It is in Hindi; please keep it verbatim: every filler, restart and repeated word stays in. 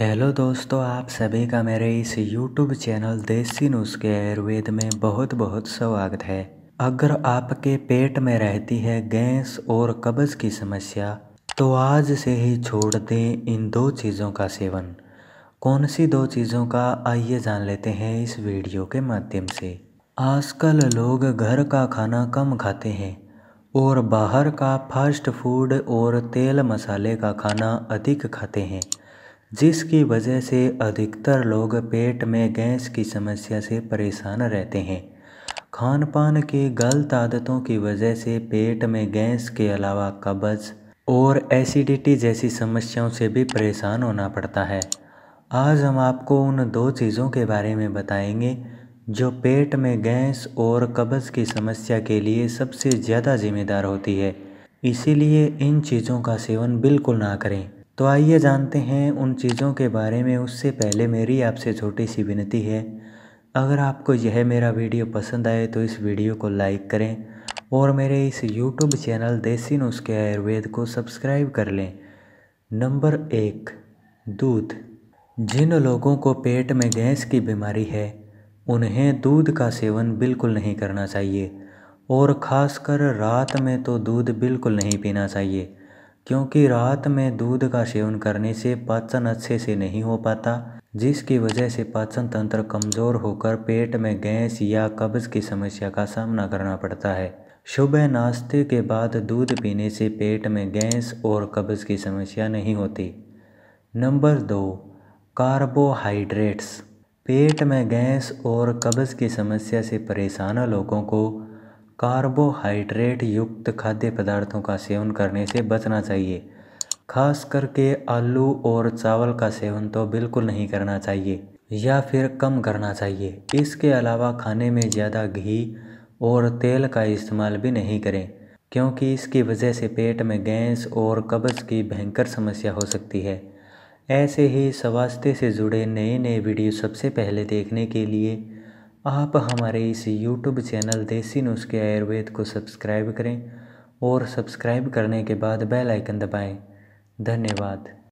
हेलो दोस्तों, आप सभी का मेरे इस यूट्यूब चैनल देसी नुस्खे आयुर्वेद में बहुत बहुत स्वागत है। अगर आपके पेट में रहती है गैस और कब्ज की समस्या तो आज से ही छोड़ दें इन दो चीज़ों का सेवन। कौन सी दो चीज़ों का, आइए जान लेते हैं इस वीडियो के माध्यम से। आजकल लोग घर का खाना कम खाते हैं और बाहर का फास्ट फूड और तेल मसाले का खाना अधिक खाते हैं, जिसकी वजह से अधिकतर लोग पेट में गैस की समस्या से परेशान रहते हैं। खान पान की गलत आदतों की वजह से पेट में गैस के अलावा कब्ज और एसिडिटी जैसी समस्याओं से भी परेशान होना पड़ता है। आज हम आपको उन दो चीज़ों के बारे में बताएंगे जो पेट में गैस और कब्ज की समस्या के लिए सबसे ज़्यादा जिम्मेदार होती है, इसीलिए इन चीज़ों का सेवन बिल्कुल ना करें। तो आइए जानते हैं उन चीज़ों के बारे में। उससे पहले मेरी आपसे छोटी सी विनती है, अगर आपको यह मेरा वीडियो पसंद आए तो इस वीडियो को लाइक करें और मेरे इस यूट्यूब चैनल देसी नुस्खे आयुर्वेद को सब्सक्राइब कर लें। नंबर एक, दूध। जिन लोगों को पेट में गैस की बीमारी है उन्हें दूध का सेवन बिल्कुल नहीं करना चाहिए और ख़ासकर रात में तो दूध बिल्कुल नहीं पीना चाहिए, क्योंकि रात में दूध का सेवन करने से पाचन अच्छे से नहीं हो पाता, जिसकी वजह से पाचन तंत्र कमज़ोर होकर पेट में गैस या कब्ज़ की समस्या का सामना करना पड़ता है। सुबह नाश्ते के बाद दूध पीने से पेट में गैस और कब्ज़ की समस्या नहीं होती। नंबर दो, कार्बोहाइड्रेट्स। पेट में गैस और कब्ज़ की समस्या से परेशान लोगों को कार्बोहाइड्रेट युक्त खाद्य पदार्थों का सेवन करने से बचना चाहिए। खास करके आलू और चावल का सेवन तो बिल्कुल नहीं करना चाहिए या फिर कम करना चाहिए। इसके अलावा खाने में ज़्यादा घी और तेल का इस्तेमाल भी नहीं करें, क्योंकि इसकी वजह से पेट में गैस और कब्ज़ की भयंकर समस्या हो सकती है। ऐसे ही स्वास्थ्य से जुड़े नए नए वीडियो सबसे पहले देखने के लिए आप हमारे इस यूट्यूब चैनल देसी नुस्खे आयुर्वेद को सब्सक्राइब करें और सब्सक्राइब करने के बाद बेल आइकन दबाएं। धन्यवाद।